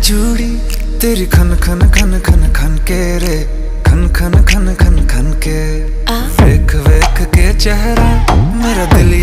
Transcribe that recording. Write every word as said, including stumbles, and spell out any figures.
चूड़ी तेरी खन खन खन खन खन के रे, खन खन खन खन खन के। वेख वेख के चेहरा मेरा दिल